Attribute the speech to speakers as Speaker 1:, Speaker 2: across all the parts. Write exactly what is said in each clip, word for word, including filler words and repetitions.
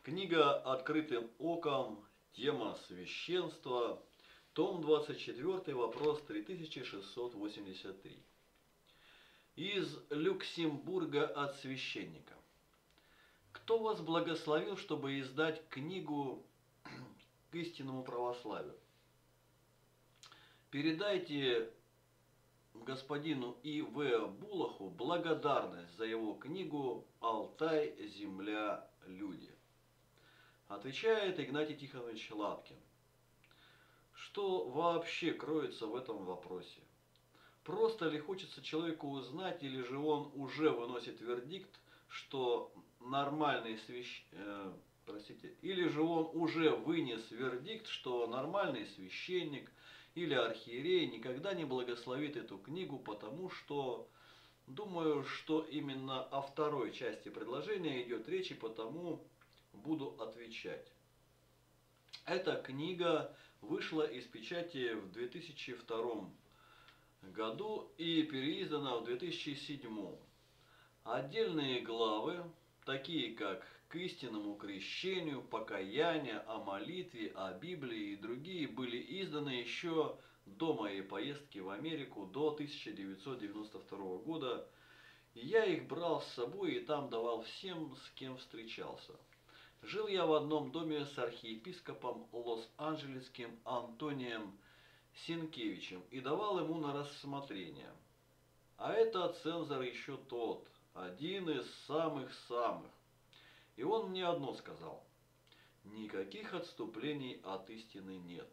Speaker 1: Книга «Открытым оком», тема «Священство», том двадцать четыре, вопрос три тысячи шестьсот восемьдесят три. Из Люксембурга от священника. Кто вас благословил, чтобы издать книгу к истинному православию? Передайте господину И В Булаху благодарность за его книгу «Алтай, земля, люди». Отвечает Игнатий Тихонович Лапкин. Что вообще кроется в этом вопросе? Просто ли хочется человеку узнать, или же он уже выносит вердикт, что нормальный свящ... э, простите, или же он уже вынес вердикт, что нормальный священник или архиерей никогда не благословит эту книгу, потому что, думаю, что именно о второй части предложения идет речь, и потому буду отвечать. Эта книга вышла из печати в две тысячи втором году и переиздана в две тысячи седьмом. Отдельные главы, такие как «К истинному крещению», «Покаяние», «О молитве», «О Библии» и другие, были изданы еще до моей поездки в Америку, до тысяча девятьсот девяносто второго года. И я их брал с собой и там давал всем, с кем встречался. Жил я в одном доме с архиепископом Лос-Анджелесским Антонием Сенкевичем и давал ему на рассмотрение. А это цензор еще тот, один из самых-самых. И он мне одно сказал: никаких отступлений от истины нет.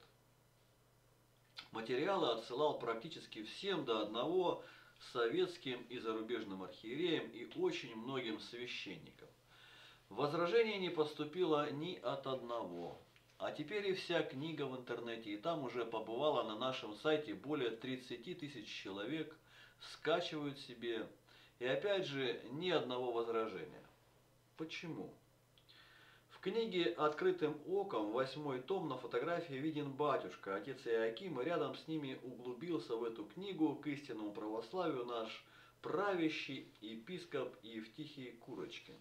Speaker 1: Материалы отсылал практически всем до одного советским и зарубежным архиереям и очень многим священникам. Возражений не поступило ни от одного. А теперь и вся книга в интернете, и там уже побывала на нашем сайте более тридцати тысяч человек, скачивают себе, и опять же ни одного возражения. Почему? В книге «Открытым оком», восьмой том, на фотографии виден батюшка, отец Иоаким, и рядом с ними углубился в эту книгу к истинному православию наш правящий епископ Евтихий Курочкин.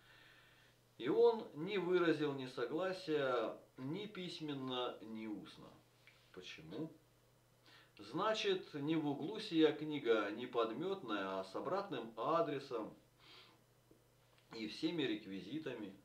Speaker 1: И он не выразил несогласия ни письменно, ни устно. Почему? Значит, не в углу сия книга, не подметная, а с обратным адресом и всеми реквизитами.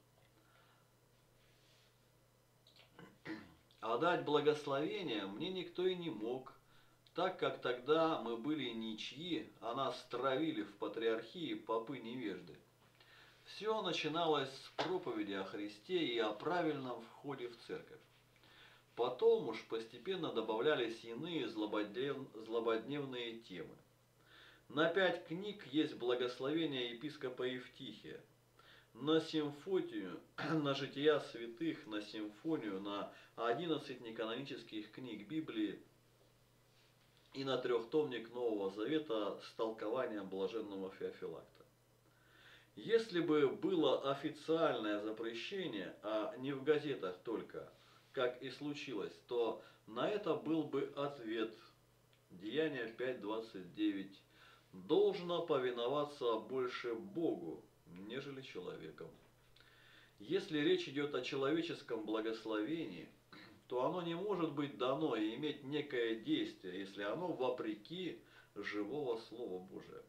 Speaker 1: А дать благословение мне никто и не мог, так как тогда мы были ничьи, а нас травили в патриархии попы-невежды. Все начиналось с проповеди о Христе и о правильном входе в церковь. Потом уж постепенно добавлялись иные злободнев... злободневные темы. На пять книг есть благословение епископа Евтихия. На симфотию, на жития святых, на симфонию, на одиннадцать неканонических книг Библии и на трехтомник Нового Завета с толкованием блаженного Феофилакта. Если бы было официальное запрещение, а не в газетах только, как и случилось, то на это был бы ответ. Деяния пять двадцать девять. Должно повиноваться больше Богу, нежели человеком. Если речь идет о человеческом благословении, то оно не может быть дано и иметь некое действие, если оно вопреки живого Слова Божия.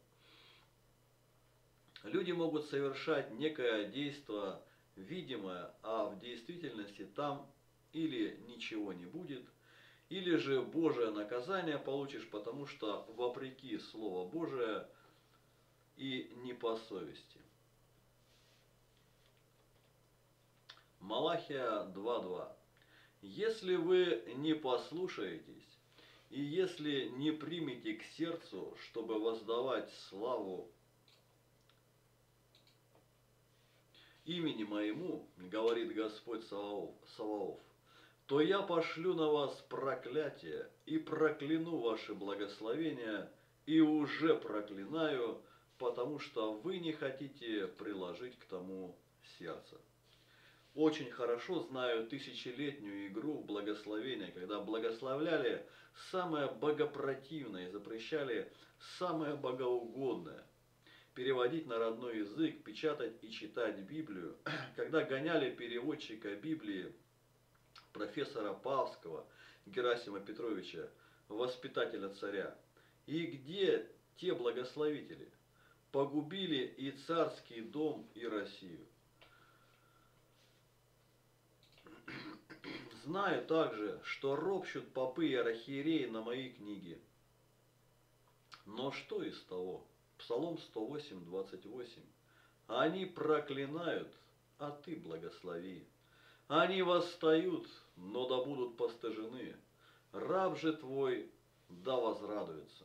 Speaker 1: Люди могут совершать некое действие видимое, а в действительности там или ничего не будет, или же Божие наказание получишь, потому что вопреки Слову Божие и не по совести. Малахия два два. Если вы не послушаетесь, и если не примете к сердцу, чтобы воздавать славу имени моему, говорит Господь Саваоф, то я пошлю на вас проклятие и прокляну ваши благословения, и уже проклинаю, потому что вы не хотите приложить к тому сердце. Очень хорошо знаю тысячелетнюю игру в благословение, когда благословляли самое богопротивное и запрещали самое богоугодное. переводить на родной язык, печатать и читать Библию, когда гоняли переводчика Библии профессора Павского Герасима Петровича, воспитателя царя? И где те благословители? Погубили и царский дом, и Россию. Знаю также, что ропщут попы и архиереи на мои книги. Но что из того? Псалом сто восемь, двадцать восемь. Они проклинают, а ты благослови. Они восстают, но да будут постыжены. Раб же твой да возрадуется.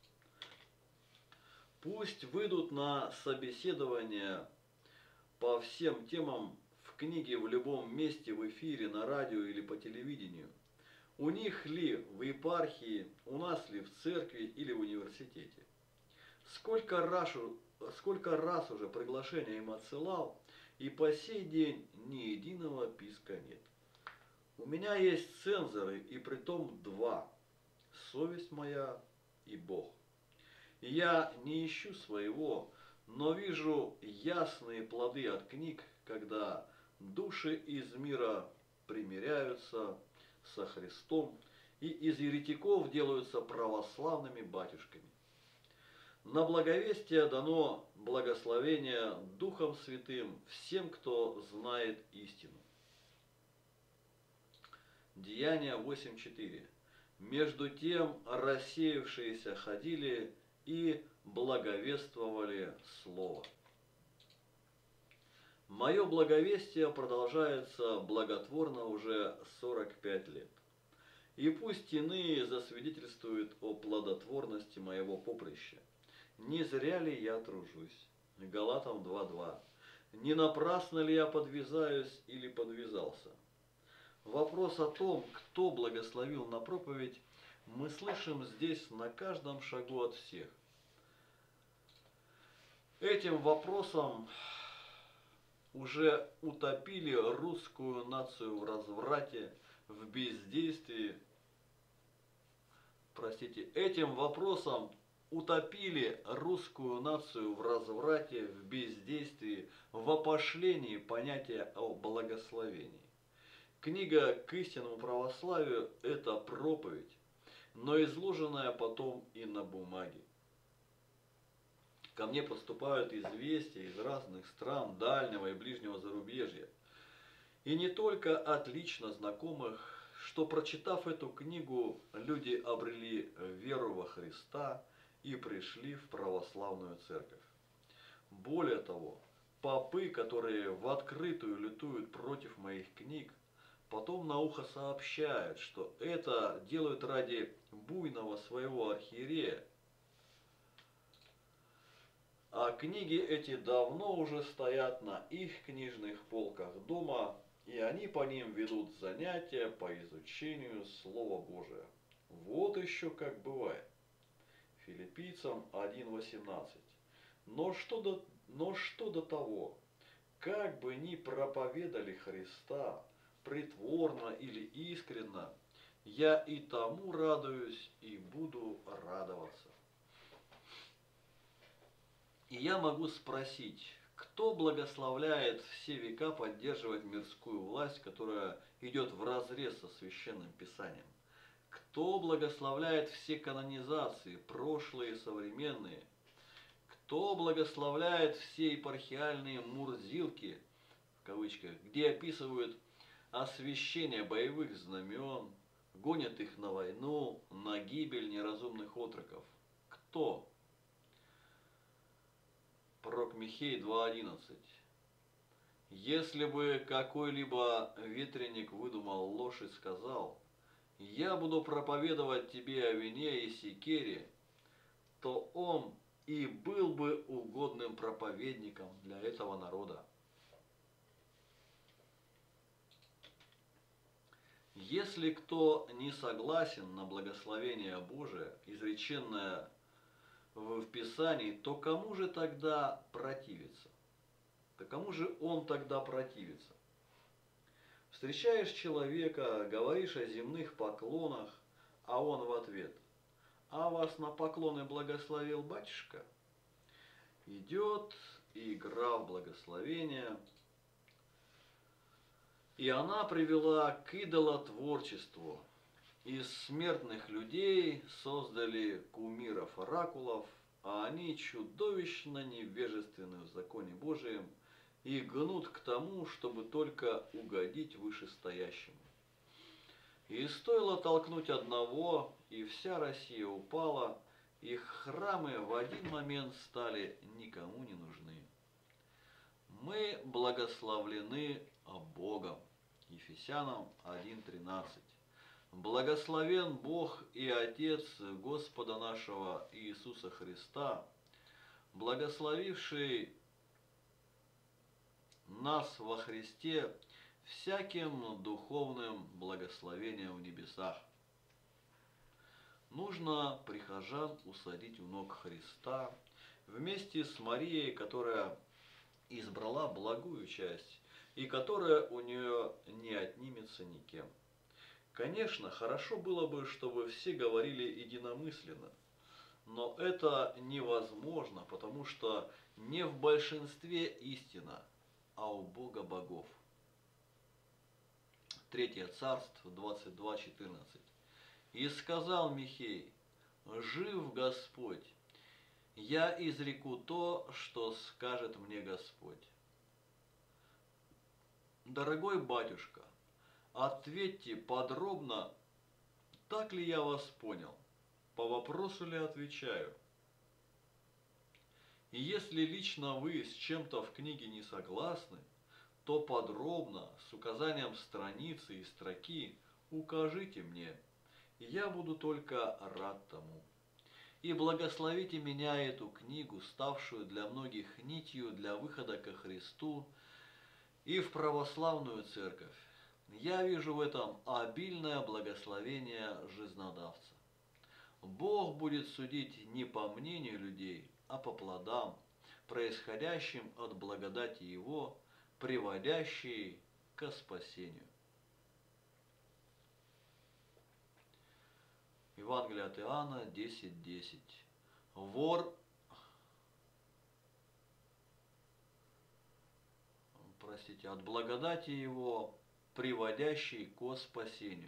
Speaker 1: Пусть выйдут на собеседование по всем темам в книге в любом месте, в эфире, на радио или по телевидению. У них ли в епархии, у нас ли в церкви или в университете. Сколько раз, сколько раз уже приглашения им отсылал, и по сей день ни единого писка нет. У меня есть цензоры, и притом два. Совесть моя и Бог. И я не ищу своего, но вижу ясные плоды от книг, когда души из мира примиряются со Христом, и из еретиков делаются православными батюшками. На благовестие дано благословение Духом Святым всем, кто знает истину. Деяния восемь четыре. Между тем рассеявшиеся ходили и благовествовали Слово. Мое благовестие продолжается благотворно уже сорок пять лет. И пусть иные засвидетельствуют о плодотворности моего поприща. Не зря ли я тружусь? Галатам два два. Не напрасно ли я подвязаюсь или подвязался? Вопрос о том, кто благословил на проповедь, мы слышим здесь на каждом шагу от всех. Этим вопросом уже утопили русскую нацию в разврате, в бездействии. Простите, этим вопросом утопили русскую нацию в разврате, в бездействии, в опошлении понятия о благословении. Книга «К истинному православию» – это проповедь, но изложенная потом и на бумаге. Ко мне поступают известия из разных стран дальнего и ближнего зарубежья. И не только от лично знакомых, что, прочитав эту книгу, люди обрели веру во Христа и пришли в православную церковь. Более того, попы, которые в открытую лютуют против моих книг, потом на ухо сообщают, что это делают ради буйного своего архиерея. А книги эти давно уже стоят на их книжных полках дома, и они по ним ведут занятия по изучению Слова Божия. Вот еще как бывает. Филиппийцам один восемнадцать. Но что до, но что до того, как бы ни проповедали Христа, притворно или искренно, я и тому радуюсь и буду радоваться. И я могу спросить, кто благословляет все века поддерживать мирскую власть, которая идет вразрез со Священным Писанием? Кто благословляет все канонизации, прошлые и современные? Кто благословляет все епархиальные мурзилки, в кавычках, где описывают освящение боевых знамен, гонят их на войну, на гибель неразумных отроков? Кто? Пророк Михей два одиннадцать. Если бы какой-либо ветреник выдумал ложь и сказал: «Я буду проповедовать тебе о вине и секере», то он и был бы угодным проповедником для этого народа. Если кто не согласен на благословение Божие, изреченное в Писании, то кому же тогда противиться? Да кому же он тогда противится? Встречаешь человека, говоришь о земных поклонах, а он в ответ: «А вас на поклоны благословил батюшка?» идет игра в благословение, и она привела к идолотворчеству. Из смертных людей создали кумиров-оракулов, а они чудовищно невежественны в законе Божием и гнут к тому, чтобы только угодить вышестоящему. И стоило толкнуть одного, и вся Россия упала, их храмы в один момент стали никому не нужны. Мы благословлены Богом. Ефесянам один тринадцать. Благословен Бог и Отец Господа нашего Иисуса Христа, благословивший нас во Христе всяким духовным благословением в небесах. Нужно прихожан усадить у ног Христа вместе с Марией, которая избрала благую часть и которая у нее не отнимется никем. Конечно, хорошо было бы, чтобы все говорили единомысленно, но это невозможно, потому что не в большинстве истина, а у Бога богов. Третье царство двадцать два четырнадцать. И сказал Михей: жив Господь, я изреку то, что скажет мне Господь. Дорогой батюшка, ответьте подробно, так ли я вас понял, по вопросу ли отвечаю. И если лично вы с чем-то в книге не согласны, то подробно, с указанием страницы и строки, укажите мне, и я буду только рад тому. И благословите меня эту книгу, ставшую для многих нитью для выхода ко Христу и в православную церковь. Я вижу в этом обильное благословение жизнодавца. Бог будет судить не по мнению людей, а по плодам, происходящим от благодати Его, приводящей ко спасению. Евангелие от Иоанна десять десять. Вор, простите, от благодати Его, приводящий ко спасению.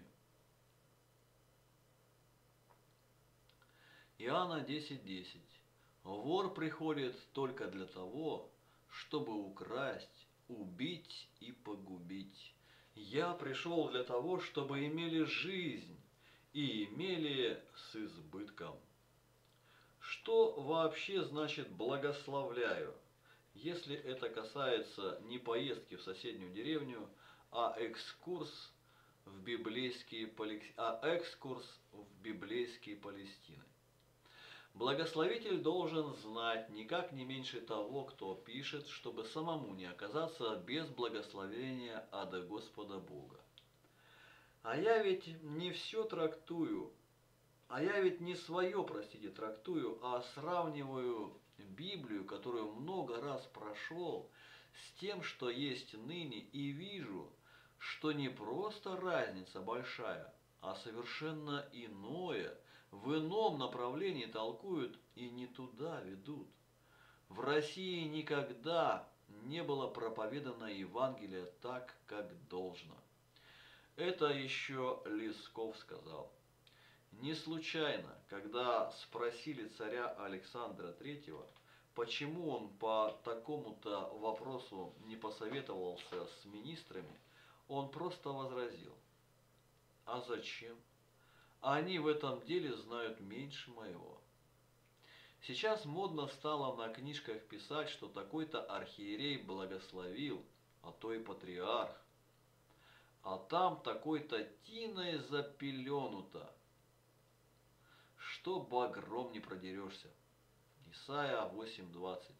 Speaker 1: Иоанна десять десять. Вор приходит только для того, чтобы украсть, убить и погубить. Я пришел для того, чтобы имели жизнь и имели с избытком. Что вообще значит благословляю, если это касается не поездки в соседнюю деревню, а экскурс в библейские, а экскурс в библейские Палестины? Благословитель должен знать никак не меньше того, кто пишет, чтобы самому не оказаться без благословения от Господа Бога. А я ведь не все трактую, а я ведь не свое, простите, трактую, а сравниваю Библию, которую много раз прошел, с тем, что есть ныне, и вижу, что не просто разница большая, а совершенно иное, в ином направлении толкуют и не туда ведут. В России никогда не было проповедано Евангелие так, как должно. Это еще Лесков сказал. Не случайно, когда спросили царя Александра Третьего, почему он по такому-то вопросу не посоветовался с министрами, он просто возразил: а зачем? Они в этом деле знают меньше моего. Сейчас модно стало на книжках писать, что такой-то архиерей благословил, а то и патриарх. А там такой-то тиной запеленуто, что багром не продерешься. Исайя восемь двадцать.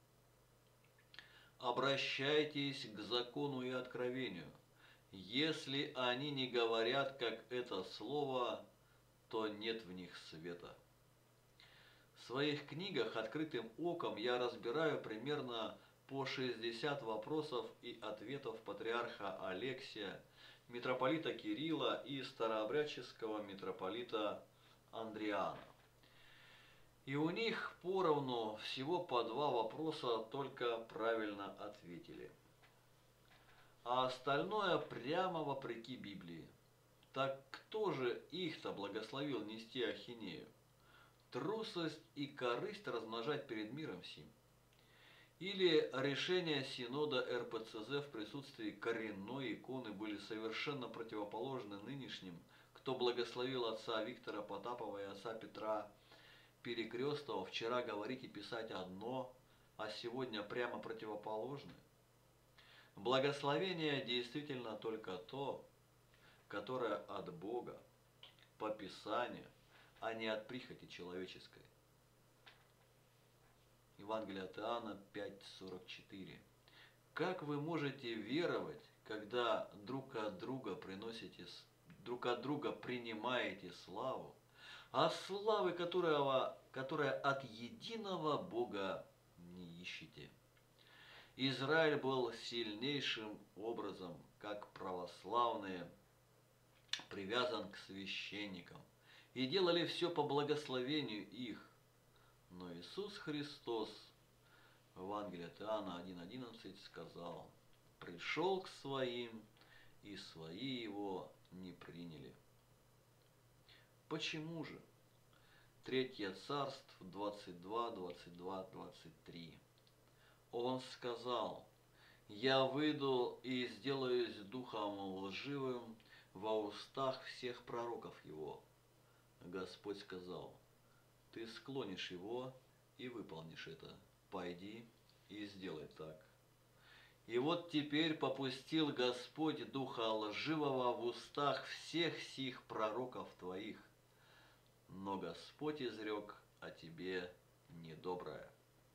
Speaker 1: Обращайтесь к закону и откровению. Если они не говорят, как это слово, то нет в них света. В своих книгах «Открытым оком» я разбираю примерно по шестьдесят вопросов и ответов патриарха Алексия, митрополита Кирилла и старообрядческого митрополита Андриана. И у них поровну всего по два вопроса только правильно ответили. А остальное прямо вопреки Библии. Так кто же их-то благословил нести ахинею? Трусость и корысть размножать перед миром сим? Или решения Синода эр пэ цэ зэ в присутствии коренной иконы были совершенно противоположны нынешним, кто благословил отца Виктора Потапова и отца Петра Перекрестова вчера говорить и писать одно, а сегодня прямо противоположное? Благословение действительно только то, которое от Бога, по Писанию, а не от прихоти человеческой. Евангелие от Иоанна пять сорок четыре. Как вы можете веровать, когда друг от друга приносите, друг от друга принимаете славу, а славы, которого, которая от единого Бога не ищете? Израиль был сильнейшим образом, как православные, привязан к священникам, и делали все по благословению их. Но Иисус Христос, в Евангелии от Иоанна один одиннадцать, сказал: «Пришел к своим, и свои его не приняли». Почему же? Третье Царств двадцать два, двадцать два, двадцать три. Он сказал: «Я выйду и сделаюсь духом лживым во устах всех пророков его». Господь сказал: «Ты склонишь его и выполнишь это. Пойди и сделай так». И вот теперь попустил Господь духа лживого в устах всех сих пророков твоих, но Господь изрек о тебе недоброе.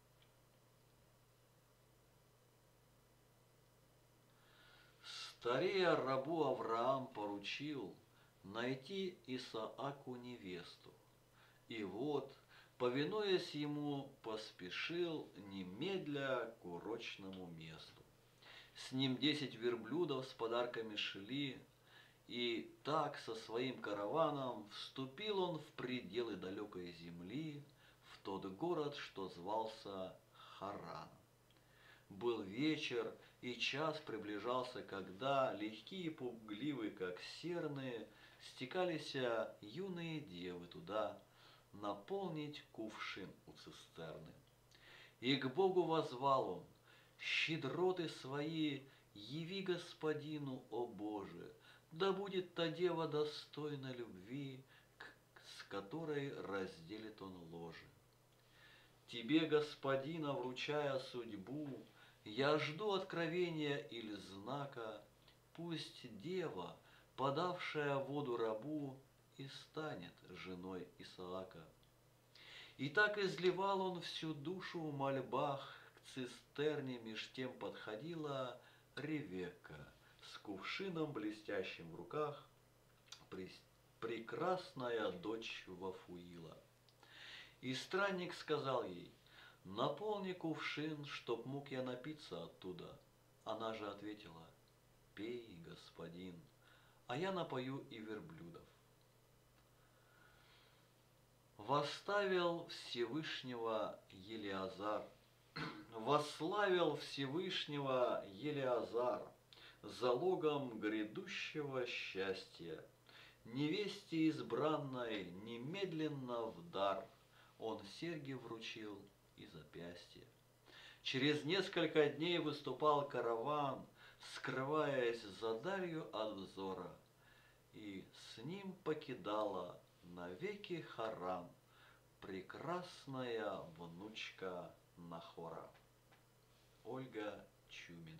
Speaker 1: Старея рабу Авраам поручил найти Исааку невесту. И вот, повинуясь ему, поспешил немедля к урочному месту. С ним десять верблюдов с подарками шли, и так со своим караваном вступил он в пределы далекой земли, в тот город, что звался Харан. Был вечер, и час приближался, когда, легкие и пугливые, как серны, стекались юные девы туда наполнить кувшин у цистерны. И к Богу возвал он: «Щедроты свои яви Господину, о Боже, да будет та дева достойна любви, с которой разделит он ложе. Тебе, Господина, вручая судьбу, я жду откровения или знака. Пусть дева, подавшая воду рабу, и станет женой Исаака». И так изливал он всю душу в мольбах, к цистерне меж тем подходила Ревекка с кувшином блестящим в руках, прекрасная дочь Вафуила. И странник сказал ей: «Наполни кувшин, чтоб мог я напиться оттуда». Она же ответила: «Пей, господин, а я напою и верблюдов». Восставил Всевышнего Елиазар, восславил Всевышнего Елиазар залогом грядущего счастья. Невесте избранной немедленно в дар он серьги вручил и запястье. Через несколько дней выступал караван, скрываясь за далью от взора, и с ним покидала навеки Харан прекрасная внучка Нахора. Ольга Чумина.